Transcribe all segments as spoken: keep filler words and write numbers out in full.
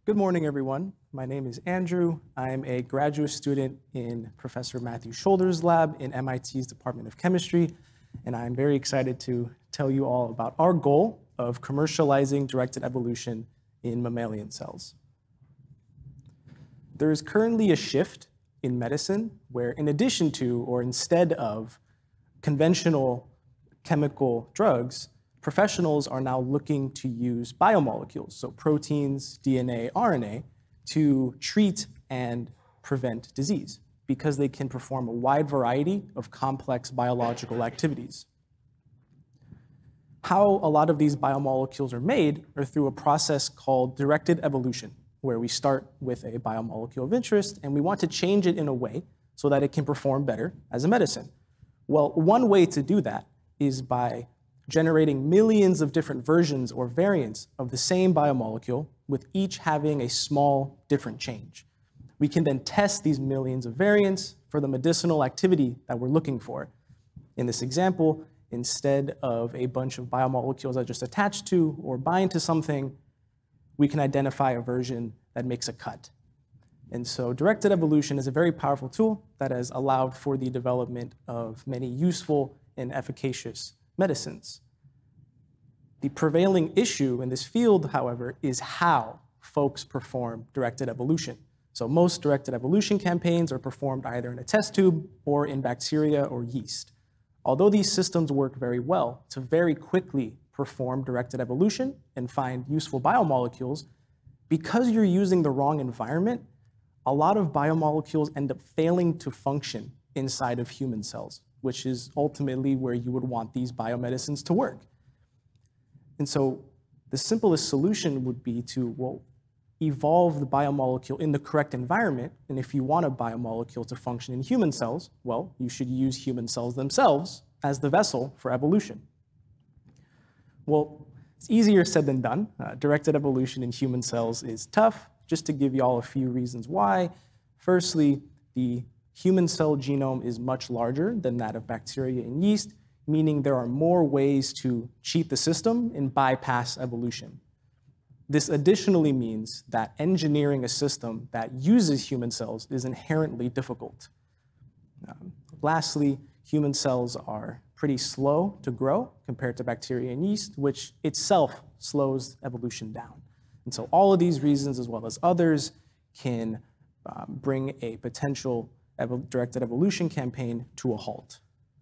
Good morning, everyone. My name is Andrew. I'm a graduate student in Professor Matthew Shoulder's lab in M I T's Department of Chemistry, and I'm very excited to tell you all about our goal of commercializing directed evolution in mammalian cells. There is currently a shift in medicine where, in addition to or instead of conventional chemical drugs, professionals are now looking to use biomolecules, so proteins, D N A, R N A, to treat and prevent disease because they can perform a wide variety of complex biological activities. How a lot of these biomolecules are made are through a process called directed evolution, where we start with a biomolecule of interest and we want to change it in a way so that it can perform better as a medicine. Well, one way to do that is by generating millions of different versions or variants of the same biomolecule, with each having a small different change. We can then test these millions of variants for the medicinal activity that we're looking for. In this example, instead of a bunch of biomolecules that just attach to or bind to something, we can identify a version that makes a cut. And so directed evolution is a very powerful tool that has allowed for the development of many useful and efficacious medicines. The prevailing issue in this field, however, is how folks perform directed evolution. So most directed evolution campaigns are performed either in a test tube or in bacteria or yeast. Although these systems work very well to very quickly perform directed evolution and find useful biomolecules, because you're using the wrong environment, a lot of biomolecules end up failing to function inside of human cells, which is ultimately where you would want these biomedicines to work. And so the simplest solution would be to, well, evolve the biomolecule in the correct environment. And if you want a biomolecule to function in human cells, well, you should use human cells themselves as the vessel for evolution. Well, it's easier said than done. Uh, directed evolution in human cells is tough. Just to give you all a few reasons why. Firstly, the human cell genome is much larger than that of bacteria and yeast, meaning there are more ways to cheat the system and bypass evolution. This additionally means that engineering a system that uses human cells is inherently difficult. Um, lastly, human cells are pretty slow to grow compared to bacteria and yeast, which itself slows evolution down. And so all of these reasons, as well as others, can um, bring a potential evo- directed evolution campaign to a halt.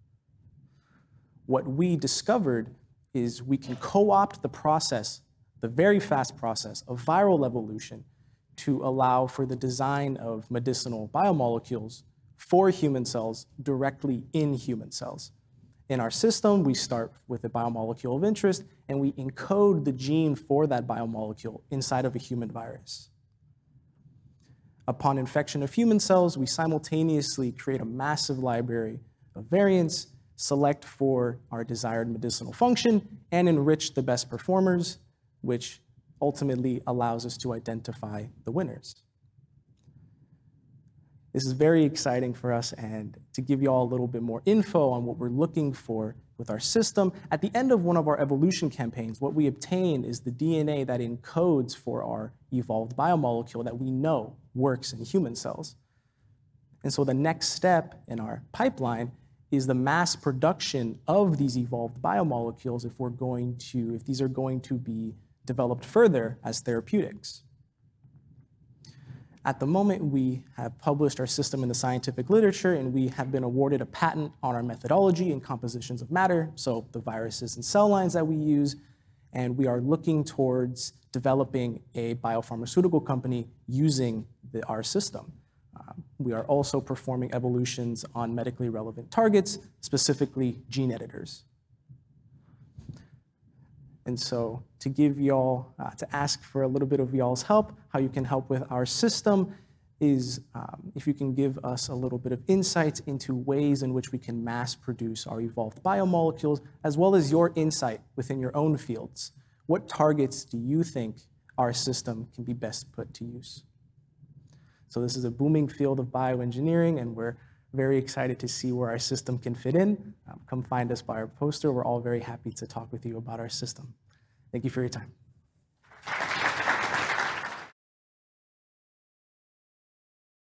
What we discovered is we can co-opt the process, the very fast process of viral evolution, to allow for the design of medicinal biomolecules for human cells directly in human cells. In our system, we start with a biomolecule of interest, and we encode the gene for that biomolecule inside of a human virus. Upon infection of human cells, we simultaneously create a massive library of variants, select for our desired medicinal function, and enrich the best performers, which ultimately allows us to identify the winners. This is very exciting for us, and to give you all a little bit more info on what we're looking for with our system, at the end of one of our evolution campaigns, what we obtain is the D N A that encodes for our evolved biomolecule that we know works in human cells. And so the next step in our pipeline is the mass production of these evolved biomolecules if we're going to, if these are going to be developed further as therapeutics. At the moment, we have published our system in the scientific literature, and we have been awarded a patent on our methodology and compositions of matter, so the viruses and cell lines that we use, and we are looking towards developing a biopharmaceutical company using the, our system. Uh, we are also performing evolutions on medically relevant targets, specifically gene editors. And so to give y'all, uh, to ask for a little bit of y'all's help, how you can help with our system is um, if you can give us a little bit of insights into ways in which we can mass produce our evolved biomolecules, as well as your insight within your own fields. What targets do you think our system can be best put to use? So this is a booming field of bioengineering, and we're very excited to see where our system can fit in. Um, come find us by our poster. We're all very happy to talk with you about our system. Thank you for your time.